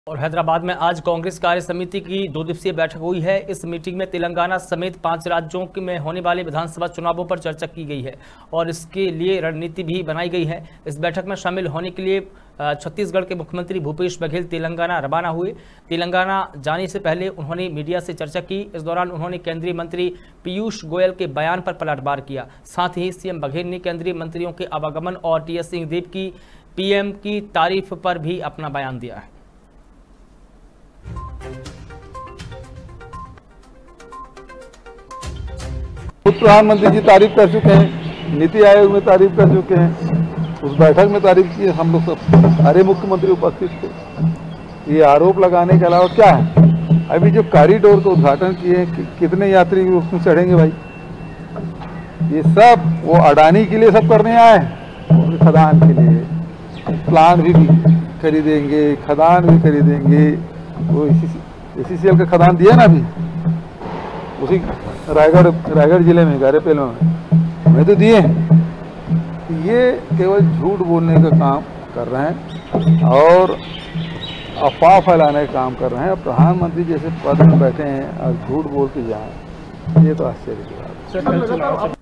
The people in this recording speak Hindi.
और हैदराबाद में आज कांग्रेस कार्य समिति की 2 दिवसीय बैठक हुई है। इस मीटिंग में तेलंगाना समेत 5 राज्यों में होने वाले विधानसभा चुनावों पर चर्चा की गई है और इसके लिए रणनीति भी बनाई गई है। इस बैठक में शामिल होने के लिए छत्तीसगढ़ के मुख्यमंत्री भूपेश बघेल तेलंगाना रवाना हुए। तेलंगाना जाने से पहले उन्होंने मीडिया से चर्चा की। इस दौरान उन्होंने केंद्रीय मंत्री पीयूष गोयल के बयान पर पलटवार किया। साथ ही सीएम बघेल ने केंद्रीय मंत्रियों के आवागमन और टीएस सिंहदेव की पीएम की तारीफ पर भी अपना बयान दिया है। खुद प्रधानमंत्री जी तारीफ कर चुके हैं, नीति आयोग में तारीफ कर चुके हैं, उस बैठक में तारीफ की। हम लोग सब सारे मुख्यमंत्री उपस्थित थे। ये आरोप लगाने के अलावा क्या है? अभी जो कॉरिडोर का उद्घाटन किए कितने यात्री उसमें चढ़ेंगे भाई? ये सब वो अडानी के लिए सब करने आए हैं, खदान के लिए प्लान भी खरीदेंगे, खदान भी खरीदेंगे। वो ACCL का खदान दिया ना अभी, उसी रायगढ़ जिले में गारेपेल में तो दिए। ये केवल झूठ बोलने का काम कर रहे हैं और अफवाह फैलाने का काम कर रहे हैं। प्रधानमंत्री जैसे पद में बैठे हैं और झूठ बोल के जाएं, ये तो आश्चर्य की बात है।